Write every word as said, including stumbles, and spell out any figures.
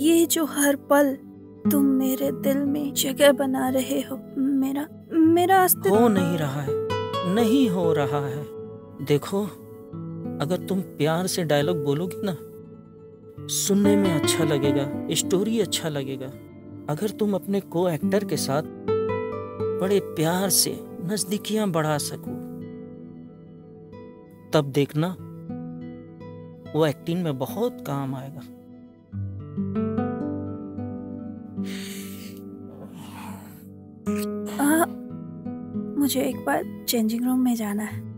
ये जो हर पल तुम मेरे दिल में जगह बना रहे हो, मेरा मेरा अस्तित्व हो नहीं रहा है, नहीं हो रहा है। देखो, अगर तुम प्यार से डायलॉग बोलोगी ना, सुनने में अच्छा लगेगा, स्टोरी अच्छा लगेगा। अगर तुम अपने को एक्टर के साथ बड़े प्यार से नजदीकियां बढ़ा सको, तब देखना वो एक्टिंग में बहुत काम आएगा। आ, मुझे एक बार चेंजिंग रूम में जाना है।